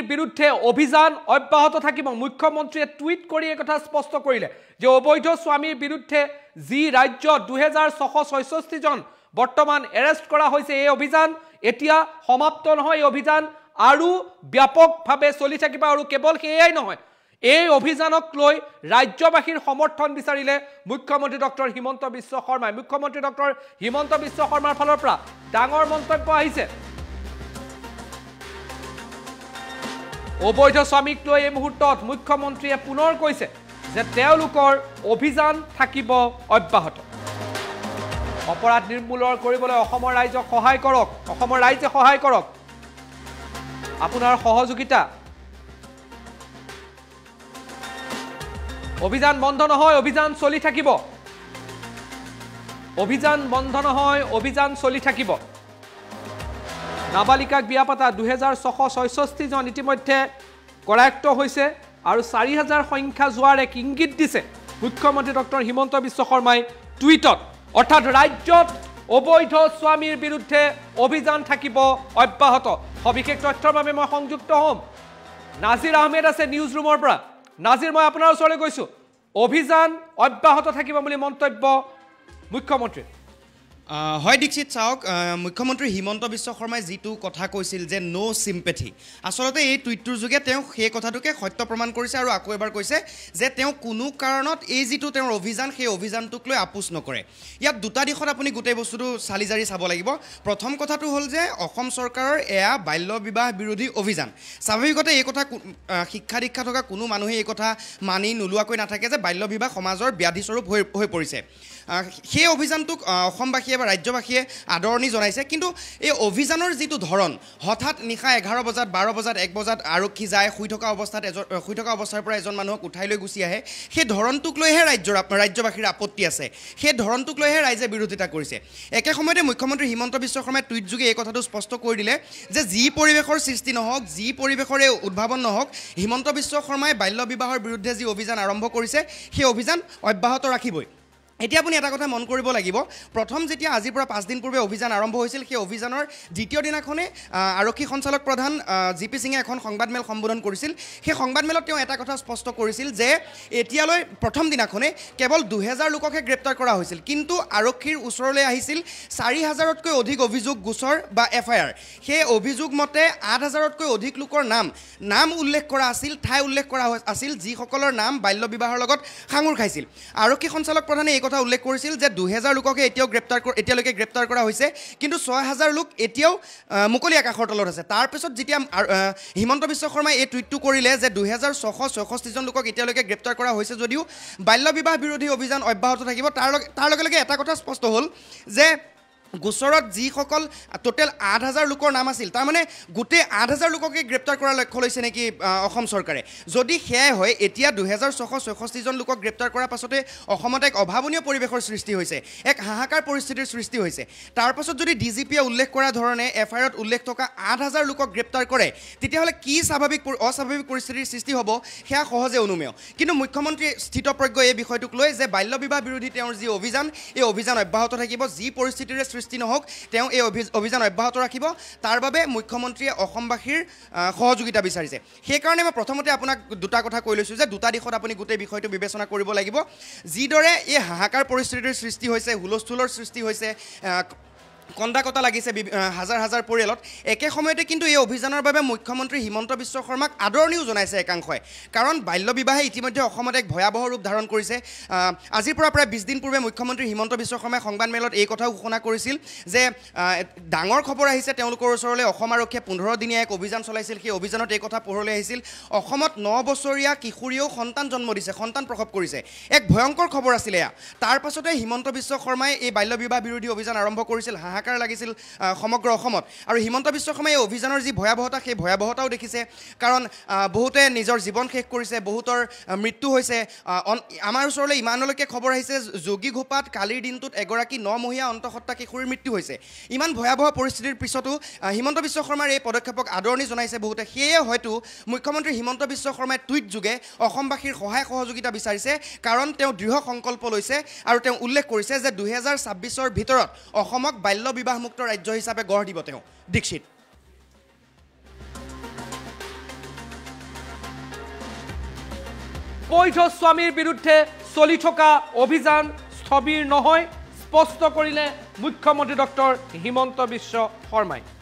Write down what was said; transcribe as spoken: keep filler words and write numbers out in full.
বিৰুদ্ধে অভিযান অব্যাহত থাকিব মুখ্যমন্ত্ৰীয়ে টুইট কৰি এই কথা স্পষ্ট কৰিলে যে অবৈধ স্বামীৰ বিৰুদ্ধে যি ৰাজ্যত দুই হাজাৰ ছশ ছয়ষষ্ঠি জন বৰ্তমান এৰেষ্ট কৰা হৈছে এই অভিযান এতিয়া সমাপ্ত নহয় এই অভিযান আৰু ব্যাপকভাৱে চলি থাকিব আৰু কেৱল সেয়াই নহয় এই অভিযানক লৈ ৰাজ্যবাসীৰ সমৰ্থন বিচাৰিলে মুখ্যমন্ত্ৰী ডক্টৰ হিমন্ত বিশ্ব শৰ্মাই মুখ্যমন্ত্ৰী ডক্টৰ হিমন্ত বিশ্ব শৰ্মাৰ ফালৰ পৰা ডাঙৰ মন্তব্য আহিছে অবৈধ স্বামীক লৈ এই মুহূৰ্তত মুখ্যমন্ত্ৰীয়ে পুনৰ কৈছে যে তেওঁলোকৰ অভিযান থাকিব অব্যাহত অপৰাধ নিৰ্মূলৰ কৰিবলৈ অসমৰ ৰাইজক সহায় কৰক অসমৰ ৰাইজে সহায় কৰক আপোনাৰ সহযোগিতা অভিযান বন্ধ নহয় অভিযান চলি থাকিব অভিযান বন্ধ নহয় অভিযান চলি থাকিব নাবালিকাক বিয়া পাতা দুই হাজাৰ ছশ ছয়ষষ্ঠি জন ইতিমধ্যে কৰায়ত্ব হৈছে আৰু চাৰি হাজাৰ সংখ্যা যোৱাৰ এক ইংগিত দিছে মুখ্যমন্ত্ৰী ডক্টৰ হিমন্ত বিশ্ব শৰ্মাই টুইটত অৰ্থাৎ ৰাজ্যত অবৈধ স্বামীৰ বিৰুদ্ধে অভিযান থাকিব অব্যাহত সবিশেষ তথ্যৰ বাবে মই সংযুক্ত হ'ম নাজিৰ আহমেদ আছে নিউজ ৰুমৰ পৰা নাজিৰ মই আপোনাৰ ওচৰলৈ গৈছো অভিযান অব্যাহত থাকিব বুলি মন্তব্য মুখ্যমন্ত্ৰী হয় দীক্ষিত চাওক মুখ্যমন্ত্ৰী হিমন্ত বিশ্ব শৰ্মাই যিটো কথা কৈছিল যে নো চিম্পেথি আসলতে এই টুইটটোৰ যোগে তেওঁ সেই কথাটোকে সত্য প্ৰমাণ কৰিছে আৰু আকৌ এবাৰ কৈছে যে তেওঁ কোনো কাৰণত এই যিটো তেওঁৰ অভিযান সেই অভিযানটোক লৈ আপোচ নকৰে ইয়াত দুটা দিশত আপুনি গোটেই বস্তুটো চালি জাৰি চাব লাগিব প্ৰথম কথাটো হ'ল যে অসম চৰকাৰৰ এয়া বাল্য বিবাহ বিৰোধী অভিযান স্বাভাৱিকতে এই কথা শিক্ষা দীক্ষা থকা কোনো মানুহে এই কথা মানি নোলোৱাকৈ নাথাকে যে বাল্য বিবাহ সমাজৰ ব্যাধিস্বৰূপ হৈ হৈ পৰিছে সেই অভিযানটোক অসমবাসীয়ে বা ৰাজ্যবাসীয়ে আদৰণি জনাইছে কিন্তু এই অভিযানৰ যিটো ধৰণ হঠাৎ নিশা এঘাৰ বজাত বাৰ বজাত এক বজাত আৰক্ষী যায় শুই থকা অৱস্থাত এজন শুই থকা অৱস্থাৰ পৰা এজন মানুহক উঠাই লৈ গুচি আহে সেই ধৰণটোক লৈহে ৰাজ্যৰ ৰাজ্যবাসীৰ আপত্তি আছে সেই ধৰণটোক লৈহে ৰাইজে বিৰোধিতা কৰিছে একে সময়তে মুখ্যমন্ত্ৰী হিমন্ত বিশ্ব শৰ্মাই টুইট যোগে এই কথাটো স্পষ্ট কৰি দিলে যে যি পৰিৱেশৰ সৃষ্টি নহওক যি পৰিৱেশৰে উদ্ভাৱন নহওক হিমন্ত বিশ্ব শৰ্মাই বাল্য বিবাহৰ বিৰুদ্ধে যি অভিযান আৰম্ভ কৰিছে সেই অভিযান অব্যাহত ৰাখিবই এতিয়া আপুনি এটা কথা মন কৰিব লাগিব প্ৰথম যেতিয়া আজিৰ পৰা পাঁচ দিন পূৰ্বে অভিযান আৰম্ভ হৈছিল সেই অভিযানৰ দ্বিতীয় দিনাখনে আৰক্ষী সঞ্চালক প্ৰধান জি পি সিঙে এখন সংবাদমেল সম্বোধন কৰিছিল সেই সংবাদমেলত তেওঁ এটা কথা স্পষ্ট কৰিছিল যে এতিয়ালৈ প্ৰথম দিনাখনে কেৱল দুহেজাৰ লোককহে গ্ৰেপ্তাৰ কৰা হৈছিল কিন্তু আৰক্ষীৰ ওচৰলৈ আহিছিল চাৰি হাজাৰতকৈ অধিক অভিযোগ গোচৰ বা এফ আই আৰ সেই অভিযোগ মতে আঠ হাজাৰতকৈ অধিক লোকৰ নাম নাম উল্লেখ কৰা আছিল ঠাই উল্লেখ কৰা আছিল যিসকলৰ নাম বাল্য বিবাহৰ লগত সাঙুৰ খাইছিল আৰক্ষী সঞ্চালক প্ৰধানে এই কথা উল্লেখ কৰিছিল যে দুহেজাৰ লোককে এতিয়াও গ্ৰেপ্তাৰ এতিয়ালৈকে গ্ৰেপ্তাৰ কৰা হৈছে কিন্তু ছয় হাজাৰ লোক এতিয়াও মুকলি আকাশৰ তলত আছে তাৰ পিছত যেতিয়া হিমন্ত বিশ্ব শৰ্মাই এই টুইটটো কৰিলে যে দুহেজাৰ ছশ ছয়ষষ্ঠি জন লোকক এতিয়ালৈকে গ্ৰেপ্তাৰ কৰা হৈছে যদিও বাল্য বিবাহ বিৰোধী অভিযান অব্যাহত থাকিব তাৰ তাৰ লগে লগে এটা কথা স্পষ্ট হ'ল যে গোচৰত যিসকল টোটেল আঠ হাজাৰ লোকৰ নাম আছিল তাৰমানে গোটেই আঠ হাজাৰ লোককে গ্ৰেপ্তাৰ কৰাৰ লক্ষ্য লৈছে নেকি অসম চৰকাৰে যদি সেয়াই হয় এতিয়া দুহেজাৰ ছশ ছয়ষষ্ঠি জন লোকক গ্ৰেপ্তাৰ কৰাৰ পাছতে অসমত এক অভাৱনীয় পৰিৱেশৰ সৃষ্টি হৈছে এক হাহাকাৰ পৰিস্থিতিৰ সৃষ্টি হৈছে তাৰ পাছত যদি ডি জি পিয়ে উল্লেখ কৰা ধৰণে এফ আই আৰত উল্লেখ থকা আঠ হাজাৰ লোকক গ্ৰেপ্তাৰ কৰে তেতিয়াহ'লে কি স্বাভাৱিক অস্বাভাৱিক পৰিস্থিতিৰ সৃষ্টি হ'ব সেয়া সহজে অনুমেয় কিন্তু মুখ্যমন্ত্ৰী স্থিতপ্ৰজ্ঞ এই বিষয়টোক লৈ যে বাল্য বিবাহ বিৰোধী তেওঁৰ যি অভিযান এই অভিযান অব্যাহত থাকিব যি পৰিস্থিতিৰে সৃষ্টি নহওক তেওঁ এই অভিযান অব্যাহত ৰাখিব তাৰ বাবে মুখ্যমন্ত্ৰীয়ে অসমবাসীৰ সহযোগিতা বিচাৰিছে সেইকাৰণে মই প্ৰথমতে আপোনাক দুটা কথা কৈ লৈছোঁ যে দুটা দিশত আপুনি গোটেই বিষয়টো বিবেচনা কৰিব লাগিব যিদৰে এই হাহাকাৰ পৰিস্থিতিৰ সৃষ্টি হৈছে হুলস্থুলৰ সৃষ্টি হৈছে কন্দা কটা লাগিছে হাজাৰ হাজাৰ পৰিয়ালত একে সময়তে কিন্তু এই অভিযানৰ বাবে মুখ্যমন্ত্ৰী হিমন্ত বিশ্ব শৰ্মাক আদৰণিও জনাইছে একাংশই কাৰণ বাল্য বিবাহে ইতিমধ্যে অসমত এক ভয়াৱহ ৰূপ ধাৰণ কৰিছে আজিৰ পৰা প্ৰায় বিছ দিন পূৰ্বে মুখ্যমন্ত্ৰী হিমন্ত বিশ্ব শৰ্মাই সংবাদমেলত এই কথাও ঘোষণা কৰিছিল যে ডাঙৰ খবৰ আহিছে তেওঁলোকৰ ওচৰলৈ অসম আৰক্ষীয়ে পোন্ধৰ দিনীয়া এক অভিযান চলাইছিল সেই অভিযানত এই কথা পোহৰলৈ আহিছিল অসমত ন বছৰীয়া কিশোৰীয়েও সন্তান জন্ম দিছে সন্তান প্ৰসৱ কৰিছে এক ভয়ংকৰ খবৰ আছিলে এয়া তাৰ পাছতে হিমন্ত বিশ্ব শৰ্মাই এই বাল্য বিবাহ বিৰোধী অভিযান আৰম্ভ কৰিছিল হাহাকাৰ লাগিছিল সমগ্ৰ অসমত আৰু হিমন্ত বিশ্ব শৰ্মাই এই অভিযানৰ যি ভয়াৱহতা সেই ভয়াৱহতাও দেখিছে কাৰণ বহুতে নিজৰ জীৱন শেষ কৰিছে বহুতৰ মৃত্যু হৈছে আমাৰ ওচৰলৈ ইমানলৈকে খবৰ আহিছে যোগী ঘোপাত কালিৰ দিনটোত এগৰাকী নমহীয়া অন্তঃসত্ত্বা কিশোৰীৰ মৃত্যু হৈছে ইমান ভয়াৱহ পৰিস্থিতিৰ পিছতো হিমন্ত বিশ্ব শৰ্মাৰ এই পদক্ষেপক আদৰণি জনাইছে বহুতে সেয়ে হয়তো মুখ্যমন্ত্ৰী হিমন্ত বিশ্ব শৰ্মাই টুইট যোগে অসমবাসীৰ সহায় সহযোগিতা বিচাৰিছে কাৰণ তেওঁ দৃঢ় সংকল্প লৈছে আৰু তেওঁ উল্লেখ কৰিছে যে দুহেজাৰ ছাব্বিছৰ ভিতৰত অসমক বাল্য বিবাহমুক্ত ৰাজ্য হিচাপে গঢ় দিব তেওঁ দীক্ষিত অবৈধ স্বামীৰ বিৰুদ্ধে চলি থকা অভিযান স্থবিৰ নহয় স্পষ্ট কৰিলে মুখ্যমন্ত্ৰী ডক্টৰ হিমন্ত বিশ্ব শৰ্মাই।